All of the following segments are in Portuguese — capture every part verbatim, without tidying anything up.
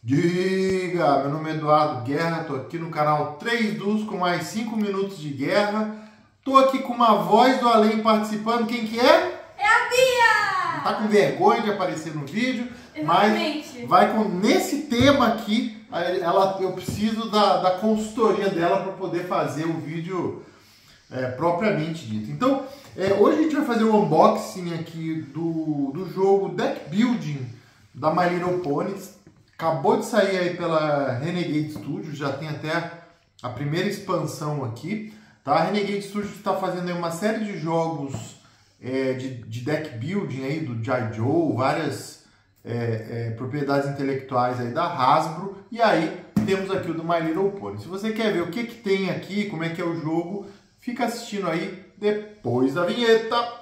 Diga! Meu nome é Eduardo Guerra, tô aqui no canal três Dus com mais cinco minutos de guerra. Tô aqui com uma voz do além participando. Quem que é? É a Bia! Tá com vergonha de aparecer no vídeo, Exatamente. mas vai com nesse tema aqui. Ela, eu preciso da, da consultoria dela para poder fazer o vídeo é, propriamente dito. Então, é, hoje a gente vai fazer o unboxing aqui do, do jogo Deck Building da My Little Ponies. Acabou de sair aí pela Renegade Studios, já tem até a primeira expansão aqui. Tá? A Renegade Studios está fazendo aí uma série de jogos é, de, de deck building aí do G I. Joe, várias é, é, propriedades intelectuais aí da Hasbro. E aí temos aqui o do My Little Pony. Se você quer ver o que, que tem aqui, como é que é o jogo, fica assistindo aí depois da vinheta.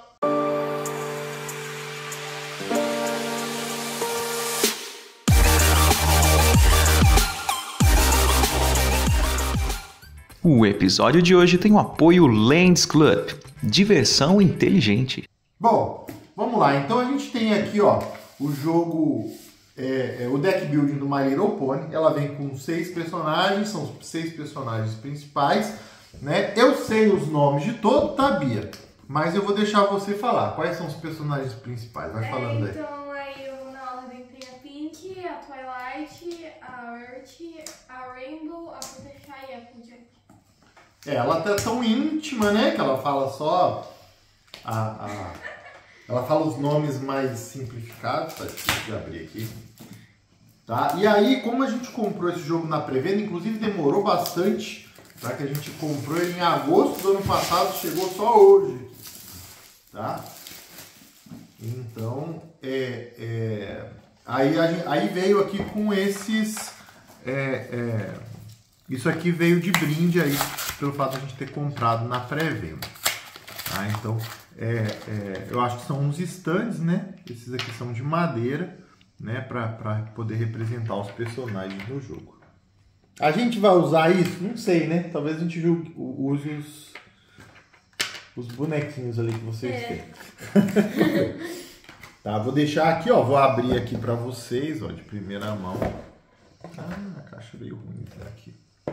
O episódio de hoje tem o apoio Lands Club, diversão inteligente. Bom, vamos lá. Então a gente tem aqui, ó, o jogo, é, é, o deck building do My Little Pony. Ela vem com seis personagens, são os seis personagens principais, né? Eu sei os nomes de todos, tá, Bia? Mas eu vou deixar você falar. Quais são os personagens principais? Vai falando é, aí. Então aí na ordem tem a Pink, a Twilight, a Earth, a Rainbow, a Fluttershy e a Applejack. É, ela tá tão íntima, né? Que ela fala só a, a... Ela fala os nomes mais simplificados. Tá difícil de abrir aqui. Tá? E aí, como a gente comprou esse jogo na pré-venda, inclusive demorou bastante, tá? Que a gente comprou ele em agosto do ano passado, chegou só hoje. Tá? Então, é, é... Aí, a gente, aí veio aqui com esses... É, é... Isso aqui veio de brinde aí, pelo fato de a gente ter comprado na pré-venda. Tá? Então, é, é, eu acho que são uns stands, né? Esses aqui são de madeira, né? Para poder representar os personagens no jogo. A gente vai usar isso? Não sei, né? Talvez a gente julgue, use os, os bonequinhos ali que vocês é. têm. Tá, vou deixar aqui, ó. Vou abrir aqui para vocês, ó, de primeira mão. Ah, a caixa veio ruim aqui.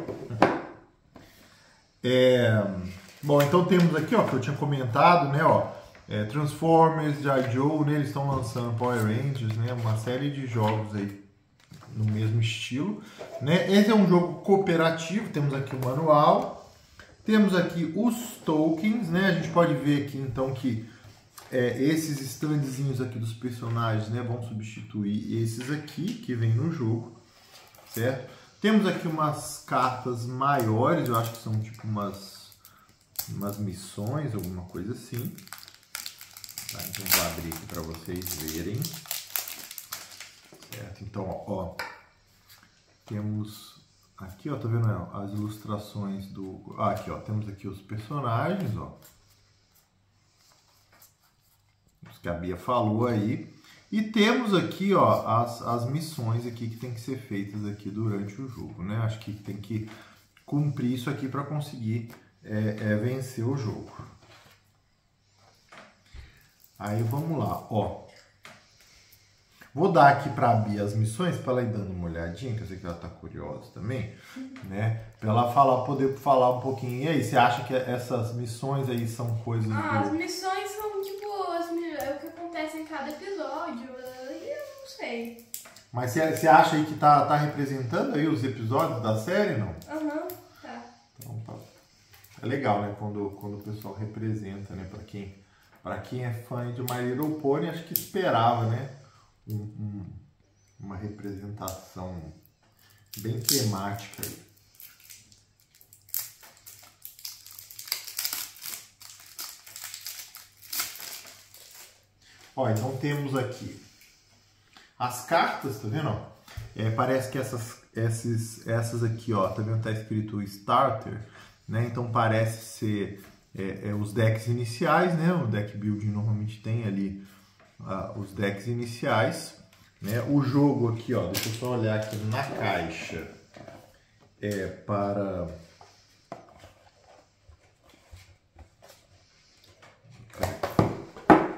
É, bom, então temos aqui, ó, que eu tinha comentado, né, ó, é, Transformers, G I. Joe, né, eles estão lançando Power Rangers, né, uma série de jogos aí no mesmo estilo, né. Esse é um jogo cooperativo, temos aqui o manual, temos aqui os tokens, né, a gente pode ver aqui então que é, esses standzinhos aqui dos personagens, né, vão substituir esses aqui que vem no jogo, certo? Temos aqui umas cartas maiores, eu acho que são tipo umas, umas missões, alguma coisa assim. Tá, então vou abrir aqui para vocês verem. Certo, então, ó, temos aqui, ó, tá vendo ó, as ilustrações do... Ah, aqui, ó, temos aqui os personagens, ó. Os que a Bia falou aí. E temos aqui, ó, as, as missões aqui que tem que ser feitas aqui durante o jogo, né? Acho que tem que cumprir isso aqui para conseguir é, é, vencer o jogo. Aí vamos lá, ó. Vou dar aqui para a Bia as missões para ela ir dando uma olhadinha, que eu sei que ela tá curiosa também, né? Para ela falar, poder falar um pouquinho. E aí, você acha que essas missões aí são coisas Ah, do... as missões são tipo as, é o que acontece em cada episódio, e eu não sei. Mas você acha aí que tá, tá representando aí os episódios da série, não? Aham, uhum, tá. Então tá. É legal, né? Quando, quando o pessoal representa, né? Pra quem, pra quem é fã de My Little Pony, acho que esperava, né? Um, um, uma representação bem temática aí. Ó, então temos aqui as cartas, tá vendo? É, parece que essas, essas, essas aqui, ó, tá vendo? Tá escrito Starter, né? Então parece ser é, é, os decks iniciais, né? O deck building normalmente tem ali uh, os decks iniciais, né? O jogo aqui, ó, deixa eu só olhar aqui na caixa, é para...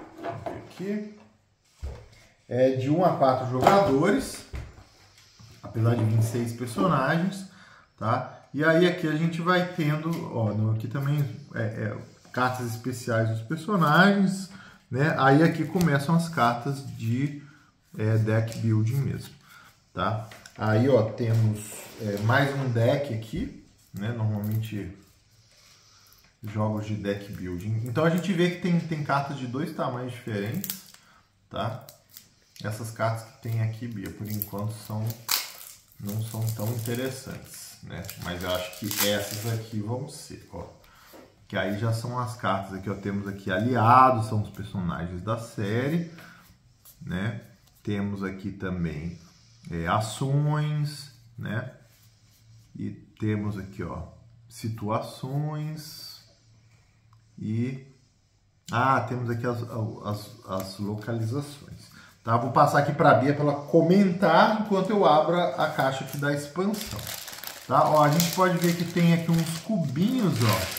Aqui. É de um a quatro jogadores. apesar de vinte e seis personagens, tá? E aí aqui a gente vai tendo, ó, aqui também é, é, cartas especiais dos personagens, né? Aí aqui começam as cartas de é, deck building mesmo, tá? Aí, ó, temos é, mais um deck aqui, né? Normalmente jogos de deck building. Então a gente vê que tem, tem cartas de dois tamanhos diferentes, tá? Essas cartas que tem aqui, Bia, por enquanto são, não são tão interessantes, né? Mas eu acho que essas aqui vão ser, ó. Que aí já são as cartas aqui, ó. Temos aqui aliados, são os personagens da série, né? Temos aqui também é, ações, né? E temos aqui, ó, situações e... Ah, temos aqui as, as, as localizações. Tá? Vou passar aqui para a Bia para ela comentar enquanto eu abro a caixa aqui da expansão. Tá? Ó, a gente pode ver que tem aqui uns cubinhos,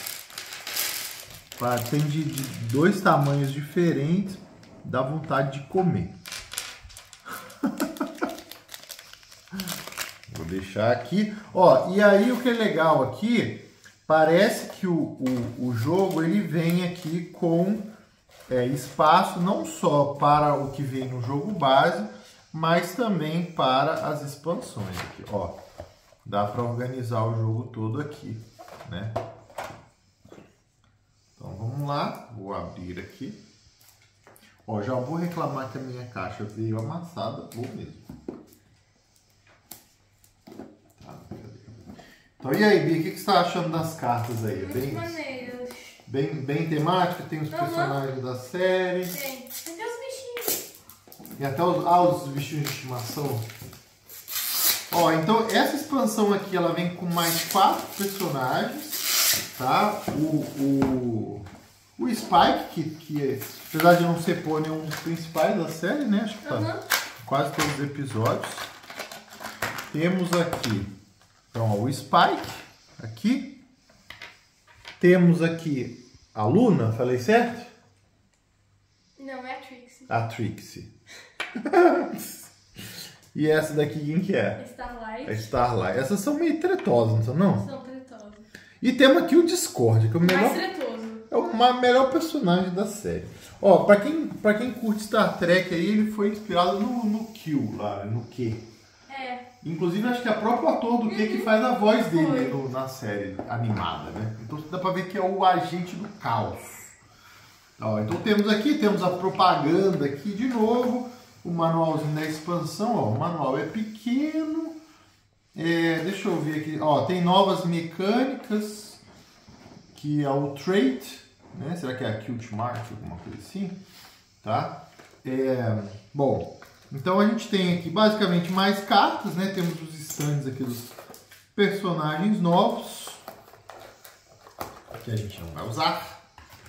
ó. Tem de, de dois tamanhos diferentes, dá vontade de comer. Vou deixar aqui. Ó, e aí o que é legal aqui, parece que o, o, o jogo ele vem aqui com é, espaço não só para o que vem no jogo base, mas também para as expansões aqui, ó. Dá para organizar o jogo todo aqui, né? Então vamos lá, vou abrir aqui. Ó, já vou reclamar que a minha caixa veio amassada, vou mesmo. Tá, então e aí, Bia, o que, que você está achando das cartas aí? Muito bem, maneiras. bem, bem temática, tem os Uhum. personagens da série. Tem. Tem até os bichinhos. E até os, ah, os bichinhos de estimação. Ó, então essa expansão aqui, ela vem com mais quatro personagens, tá? O, o, o Spike, que, que apesar de não ser pônei, é um dos principais da série, né? Acho que tá Uhum. quase todos os episódios. Temos aqui, então, ó, o Spike, aqui. Temos aqui a Luna, falei certo? Não, é a Trixie. A Trixie. E essa daqui, quem que é? Starlight. A Starlight. Essas são meio tretosas, não são não? São tretosas. E temos aqui o Discord, que é o melhor, Mais tretoso. é o ma- melhor personagem da série. Ó, pra quem, pra quem curte Star Trek aí, ele foi inspirado no, no Q lá, no Q. É. Inclusive, acho que é o próprio ator do Q que faz a voz dele Foi. aí no- na série animada, né? Então dá pra ver que é o agente do caos. Ó, então temos aqui, temos a propaganda aqui de novo. O manualzinho da expansão, ó, o manual é pequeno, é, deixa eu ver aqui, ó, tem novas mecânicas, que é o Trait, né, será que é a Cute Mark, alguma coisa assim, tá? É, bom, então a gente tem aqui basicamente mais cartas, né, temos os stands aqui dos personagens novos, que a gente não vai usar,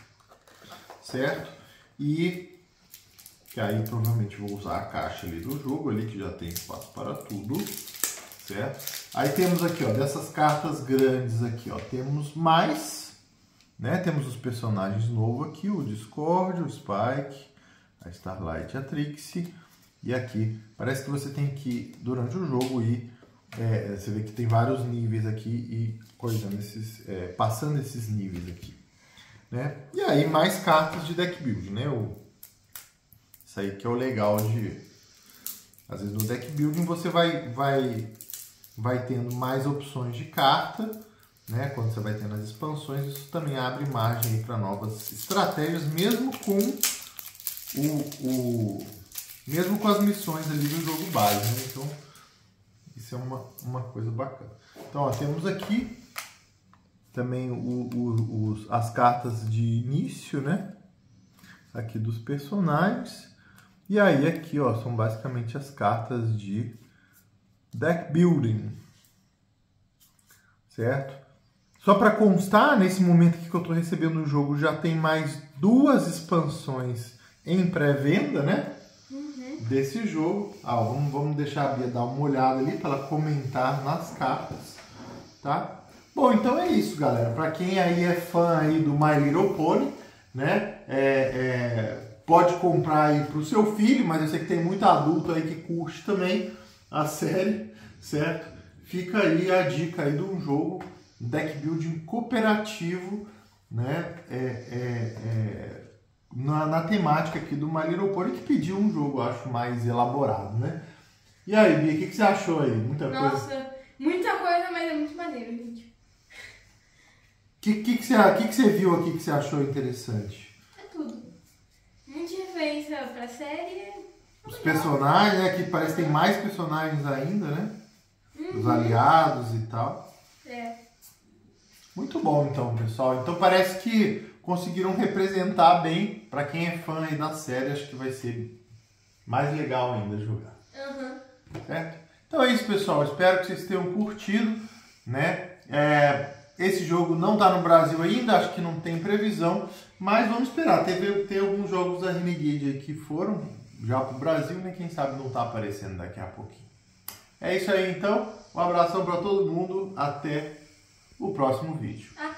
certo? E... que aí provavelmente vou usar a caixa ali do jogo, ali que já tem espaço para tudo, certo? Aí temos aqui, ó, dessas cartas grandes aqui, ó, temos mais, né? Temos os personagens novos aqui, o Discord, o Spike, a Starlight e a Trixie. E aqui, parece que você tem que, durante o jogo, ir, é, você vê que tem vários níveis aqui e coisando esses, é, passando esses níveis aqui, né? E aí mais cartas de deck build, né? O, isso aí que é o legal de... Às vezes no deck building você vai, vai, vai tendo mais opções de carta, né? Quando você vai tendo as expansões, isso também abre margem para novas estratégias, mesmo com o, o... mesmo com as missões ali do jogo base, né? Então, isso é uma, uma coisa bacana. Então, ó, temos aqui também o, o, os, as cartas de início, né? Aqui dos personagens. E aí aqui, ó, são basicamente as cartas de deck building, certo? Só para constar, nesse momento aqui que eu estou recebendo o jogo, já tem mais duas expansões em pré-venda, né? Uhum. Desse jogo. Ah, vamos, vamos deixar a Bia dar uma olhada ali para ela comentar nas cartas, tá? Bom, então é isso, galera. Para quem aí é fã aí do My Little Pony, né? É... é... pode comprar aí para o seu filho, mas eu sei que tem muito adulto aí que curte também a série, certo? Fica aí a dica aí de um jogo, deck building cooperativo, né? É, é, é, na, na temática aqui do My Little Pony, que pediu um jogo, acho, mais elaborado, né? E aí, Bia, o que, que você achou aí? Muita Nossa, coisa? muita coisa, mas é muito maneiro, gente. O que, que, que, você, que, que você viu aqui que você achou interessante? É tudo. Muita referência pra série. Os personagens, né? Que parece que tem mais personagens ainda, né? Uhum. Os aliados e tal. É. Muito bom, então, pessoal. Então parece que conseguiram representar bem. Pra quem é fã aí da série, acho que vai ser mais legal ainda jogar. Uhum. Certo? Então é isso, pessoal. Espero que vocês tenham curtido, né? É, esse jogo não está no Brasil ainda, acho que não tem previsão, mas vamos esperar. Teve, tem alguns jogos da Renegade aí que foram já para o Brasil, né? Quem sabe não está aparecendo daqui a pouquinho. É isso aí, então. Um abração para todo mundo. Até o próximo vídeo. Até.